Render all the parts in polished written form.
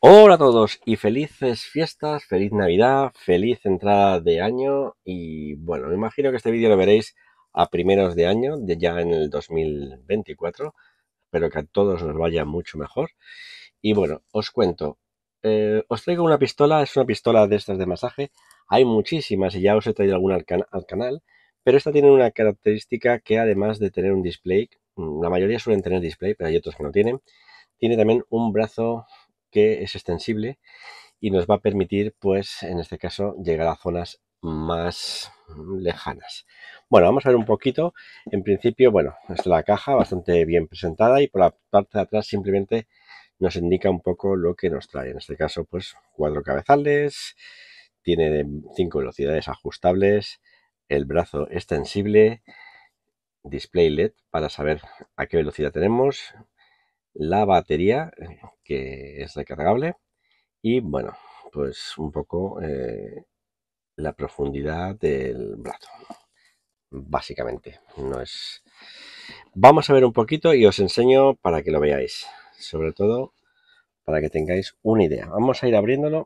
Hola a todos y felices fiestas, feliz Navidad, feliz entrada de año y bueno, me imagino que este vídeo lo veréis a primeros de año, de ya en el 2024. Espero que a todos nos vaya mucho mejor. Y bueno, os cuento, os traigo una pistola, es una pistola de estas de masaje. Hay muchísimas y ya os he traído alguna al canal, pero esta tiene una característica que además de tener un display, la mayoría suelen tener display, pero hay otros que no tienen, tiene también un brazo que es extensible y nos va a permitir, pues, en este caso, llegar a zonas más lejanas. Bueno, vamos a ver un poquito. En principio, bueno, es la caja bastante bien presentada y por la parte de atrás simplemente nos indica un poco lo que nos trae. En este caso, pues, 4 cabezales, tiene 5 velocidades ajustables, el brazo extensible, display LED para saber a qué velocidad tenemos, la batería que es recargable y bueno, pues un poco la profundidad del brazo, básicamente. No es. Vamos a ver un poquito y os enseño para que lo veáis, sobre todo para que tengáis una idea. Vamos a ir abriéndolo.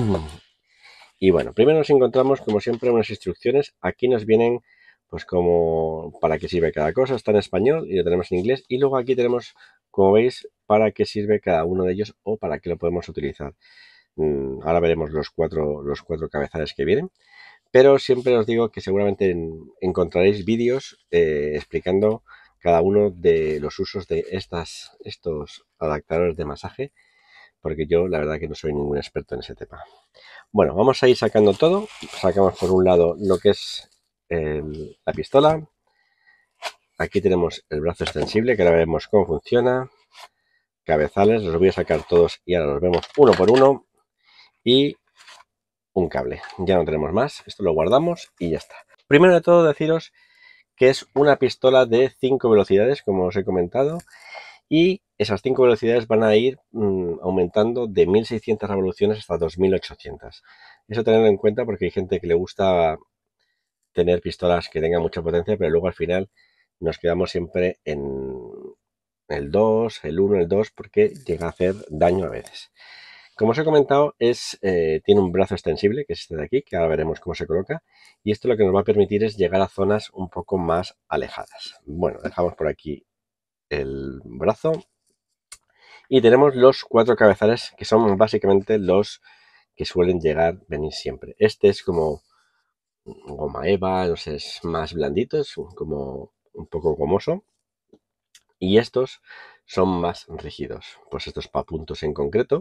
Y bueno, primero nos encontramos como siempre unas instrucciones. Aquí nos vienen pues como para qué sirve cada cosa. Está en español y lo tenemos en inglés. Y luego aquí tenemos, como veis, para qué sirve cada uno de ellos o para qué lo podemos utilizar. Ahora veremos los cuatro cabezales que vienen. Pero siempre os digo que seguramente encontraréis vídeos explicando cada uno de los usos de estos adaptadores de masaje, porque yo la verdad que no soy ningún experto en ese tema. Bueno, vamos a ir sacando todo. Sacamos por un lado lo que es la pistola. Aquí tenemos el brazo extensible, que ahora veremos cómo funciona. Cabezales, los voy a sacar todos y ahora los vemos uno por uno. Y un cable. Ya no tenemos más. Esto lo guardamos y ya está. Primero de todo deciros que es una pistola de 5 velocidades, como os he comentado. Y esas 5 velocidades van a ir aumentando de 1600 revoluciones hasta 2800. Eso tenerlo en cuenta porque hay gente que le gusta tener pistolas que tengan mucha potencia, pero luego al final nos quedamos siempre en el 2, el 1, el 2, porque llega a hacer daño a veces. Como os he comentado, tiene un brazo extensible, que es este de aquí, que ahora veremos cómo se coloca, y esto lo que nos va a permitir es llegar a zonas un poco más alejadas. Bueno, dejamos por aquí el brazo y tenemos los 4 cabezales, que son básicamente los que suelen venir siempre. Este es como goma eva, no sé, es más blandito, es como un poco gomoso. Y estos son más rígidos. Pues estos para puntos en concreto.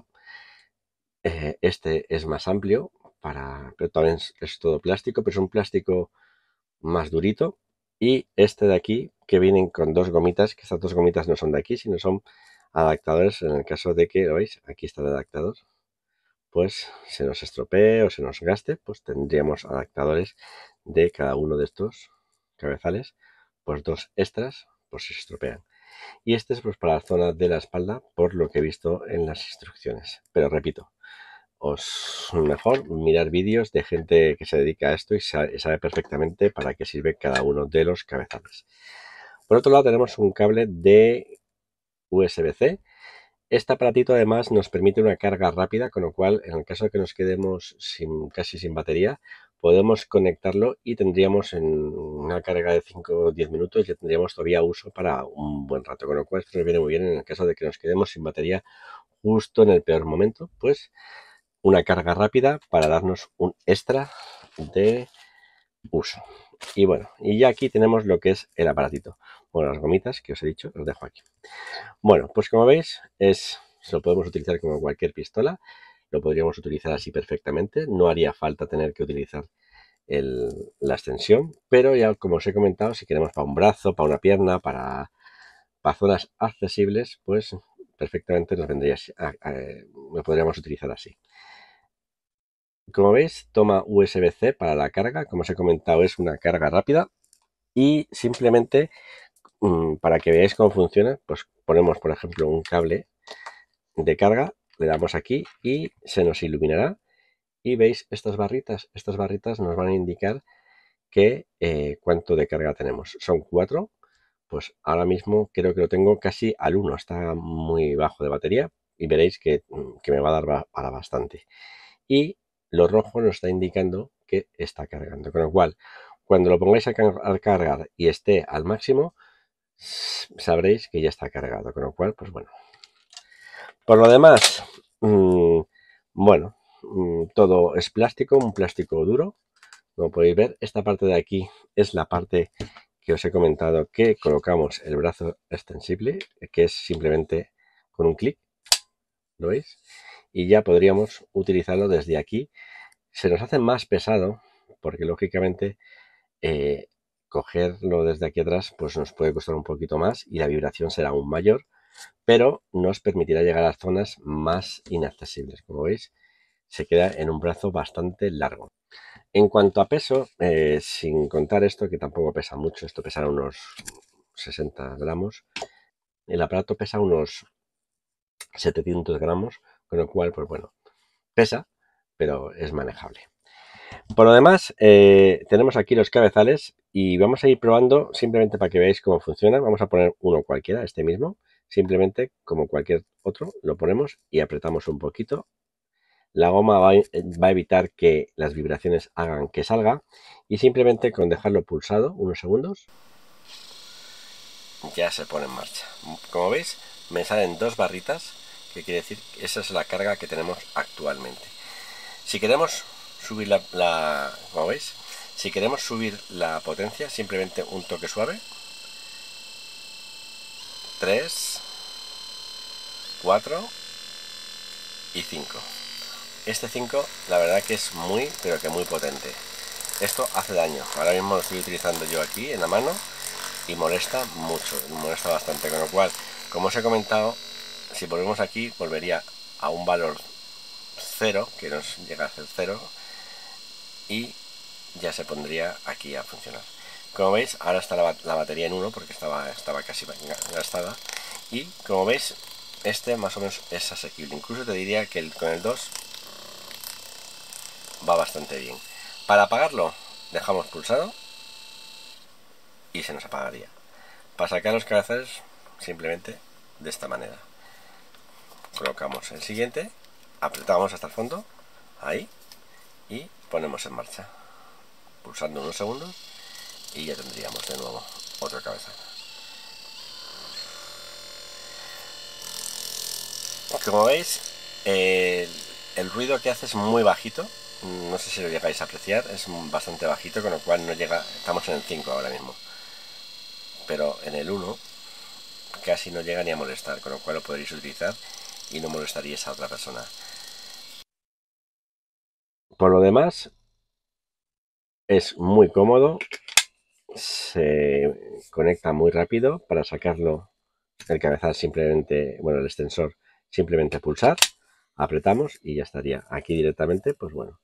Este es más amplio, pero también es todo plástico, pero es un plástico más durito. Y este de aquí, que vienen con 2 gomitas, que estas 2 gomitas no son de aquí, sino son adaptadores en el caso de que, ¿lo veis? Aquí está el adaptador. Pues se nos estropee o se nos gaste, pues tendríamos adaptadores de cada uno de estos cabezales, pues 2 extras por si se estropean. Y este es pues para la zona de la espalda, por lo que he visto en las instrucciones. Pero repito, os mejor mirar vídeos de gente que se dedica a esto y sabe perfectamente para qué sirve cada uno de los cabezales. Por otro lado tenemos un cable de USB-C. Este aparatito además nos permite una carga rápida, con lo cual en el caso de que nos quedemos casi sin batería, podemos conectarlo y tendríamos en una carga de 5 o 10 minutos ya tendríamos todavía uso para un buen rato, con lo cual esto nos viene muy bien en el caso de que nos quedemos sin batería justo en el peor momento, pues una carga rápida para darnos un extra de uso. Y bueno, y ya aquí tenemos lo que es el aparatito. Bueno, las gomitas que os he dicho, os dejo aquí. Bueno, pues como veis, se lo podemos utilizar como cualquier pistola. Lo podríamos utilizar así perfectamente. No haría falta tener que utilizar la extensión. Pero ya como os he comentado, si queremos para un brazo, para una pierna, para zonas accesibles, pues perfectamente nos vendría así, lo podríamos utilizar así. Como veis, toma USB-C para la carga. Como os he comentado, es una carga rápida. Y simplemente, para que veáis cómo funciona, pues ponemos, por ejemplo, un cable de carga, le damos aquí y se nos iluminará. Y veis estas barritas nos van a indicar que cuánto de carga tenemos. Son 4, pues ahora mismo creo que lo tengo casi al 1, está muy bajo de batería, y veréis que me va a dar para bastante. Y lo rojo nos está indicando que está cargando, con lo cual cuando lo pongáis a cargar y esté al máximo, sabréis que ya está cargado, con lo cual, pues bueno. Por lo demás, bueno, todo es plástico, un plástico duro. Como podéis ver, esta parte de aquí es la parte que os he comentado que colocamos el brazo extensible, que es simplemente con un clic, ¿lo veis? Y ya podríamos utilizarlo desde aquí. Se nos hace más pesado porque lógicamente cogerlo desde aquí atrás pues nos puede costar un poquito más y la vibración será aún mayor, pero nos permitirá llegar a zonas más inaccesibles. Como veis, se queda en un brazo bastante largo. En cuanto a peso, sin contar esto, que tampoco pesa mucho, esto pesará unos 60 gramos, el aparato pesa unos 700 gramos, con lo cual, pues bueno, pesa, pero es manejable. Por lo demás, tenemos aquí los cabezales y vamos a ir probando simplemente para que veáis cómo funciona. Vamos a poner uno cualquiera, este mismo, simplemente como cualquier otro, lo ponemos y apretamos un poquito. La goma va a evitar que las vibraciones hagan que salga y simplemente con dejarlo pulsado unos segundos ya se pone en marcha. Como veis, me salen dos barritas, que quiere decir que esa es la carga que tenemos actualmente. Si queremos subir como veis, si queremos subir la potencia, simplemente un toque suave. 3, 4 y 5. Este 5 la verdad que es muy, pero que muy potente. Esto hace daño. Ahora mismo lo estoy utilizando yo aquí en la mano y molesta mucho, molesta bastante. Con lo cual, como os he comentado, si volvemos aquí, volvería a un valor 0, que nos llega a ser 0, y ya se pondría aquí a funcionar. Como veis, ahora está la batería en 1 porque estaba casi gastada. Y como veis, este más o menos es asequible. Incluso te diría que con el 2 va bastante bien. Para apagarlo, dejamos pulsado y se nos apagaría. Para sacar los cabezales, simplemente de esta manera. Colocamos el siguiente, apretamos hasta el fondo, ahí, y ponemos en marcha. Pulsando unos segundos y ya tendríamos de nuevo otro cabezal. Como veis, el ruido que hace es muy bajito. No sé si lo llegáis a apreciar, es bastante bajito, con lo cual no llega. Estamos en el 5 ahora mismo, pero en el 1 casi no llega ni a molestar, con lo cual lo podréis utilizar y no molestaríais a otra persona. Por lo demás, es muy cómodo, se conecta muy rápido. Para sacarlo, el cabezal simplemente, bueno, el extensor, simplemente pulsar, apretamos y ya estaría. Aquí directamente, pues bueno,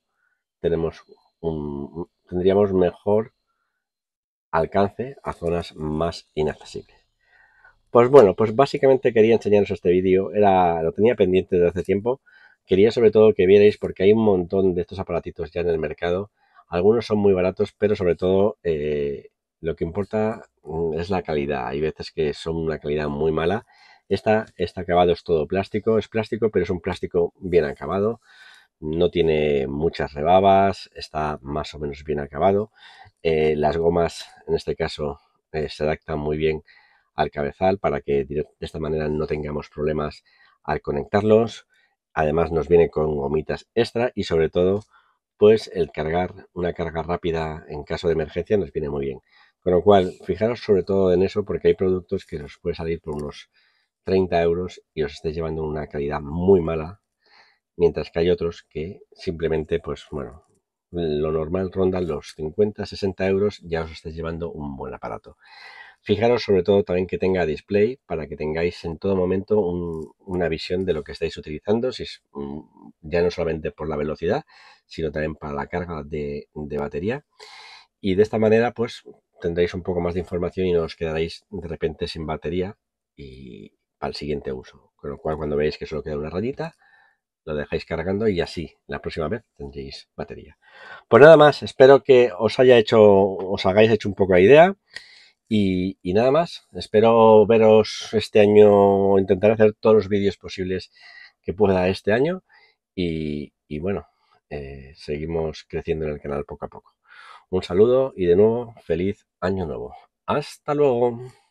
tendríamos mejor alcance a zonas más inaccesibles. Pues bueno, pues básicamente quería enseñaros este vídeo, lo tenía pendiente desde hace tiempo, quería sobre todo que vierais porque hay un montón de estos aparatitos ya en el mercado, algunos son muy baratos, pero sobre todo lo que importa es la calidad, hay veces que son una calidad muy mala. Este acabado es todo plástico, es plástico, pero es un plástico bien acabado, no tiene muchas rebabas, está más o menos bien acabado. Las gomas, en este caso, se adaptan muy bien al cabezal para que de esta manera no tengamos problemas al conectarlos. Además nos viene con gomitas extra y sobre todo, pues el cargar una carga rápida en caso de emergencia nos viene muy bien. Con lo cual, fijaros sobre todo en eso porque hay productos que os puede salir por unos 30 euros y os estáis llevando una calidad muy mala, mientras que hay otros que simplemente, pues bueno, lo normal ronda los 50-60 euros, ya os estáis llevando un buen aparato. Fijaros sobre todo también que tenga display para que tengáis en todo momento una visión de lo que estáis utilizando, si es, ya no solamente por la velocidad, sino también para la carga de batería. Y de esta manera pues tendréis un poco más de información y no os quedaréis de repente sin batería y para el siguiente uso. Con lo cual cuando veáis que solo queda una rayita, lo dejáis cargando y así la próxima vez tendréis batería. Pues nada más, espero que os hagáis hecho un poco la idea y nada más. Espero veros este año, intentar hacer todos los vídeos posibles que pueda este año y bueno, seguimos creciendo en el canal poco a poco. Un saludo y de nuevo, feliz año nuevo. Hasta luego.